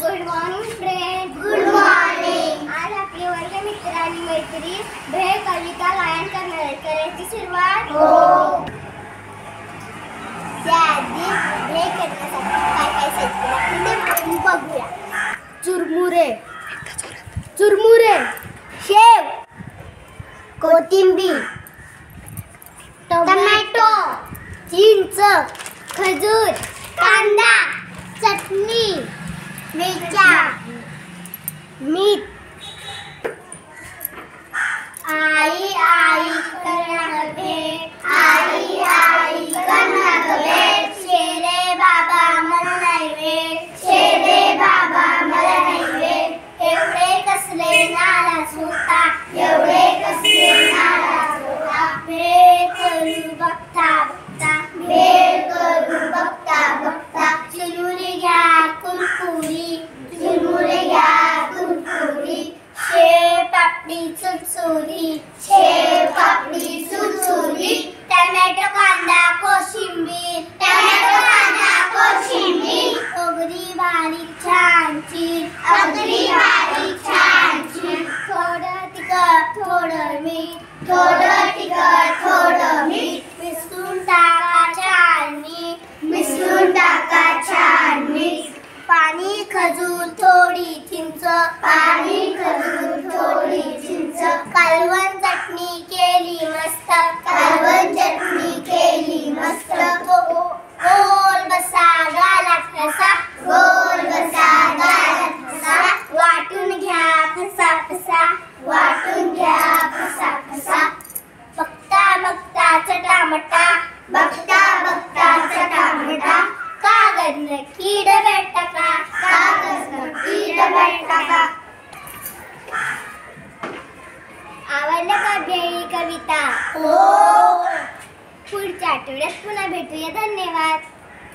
Good morning friend. Good morning. आज आपले वर्ग मित्र आणि मैत्री भेळ कविता गायन करणार आहेत. करायची सुरुवात. हो. त्याआधी भेळ करण्यासाठी काय काय साहित्य लागते बघूया. चुरमुरे, चुरमुरे, शेव, कोथिंबीर, टोमॅटो, चिंच, खजूर, कांदा, चटणी, मिरच्या, मीठ. आई आई करणार भेळ, आई आई करणार भेळ, शेरे बाबा मला नाही वेळ, शेरे बाबा मला नाही वेळ. एवढे कसले नाराज होता, एवढे कसले नाराज होता. भेळ करू बघता बघता, भेळ करू बघता बघता. चिरमुरे घ्या कुरकुरी, चिरमुरे घ्या कुरकुरी. शेव पापडी चुरचुरी, शेव पापडी चुरचुरी. टोमॅटो कांदा कोशिंबीर, टोमॅटो कांदा कोशिंबीर. अगदी बारीक छान चीर, अगदी बारीक छान चीर. थोडं तिखट थोडं मीठ, थोडं तिखट थोडं मीठ. मिसळून टाका छान मीठ, मिसळून टाका छान मीठ. पाणी खजूर थोडी चिंच, पाणी खजूर थोडी चिंच. कालवण चटणी केली मस्त, कालवण चटणी केली मस्त. गोल बसा गालात ठसा, गोल बसा गालात ठसा. वाटून घ्या फसा फसा, वाटून घ्या फसा फसा. बघता बघता चटामटा, बघता बघता चटामटा. कागदनं कीड भेटता का, कागदनं कीड भेटता का. आवडलं का भेळी कविता? हो. पुढच्या आठवड्यात पुन्हा भेटूया. धन्यवाद.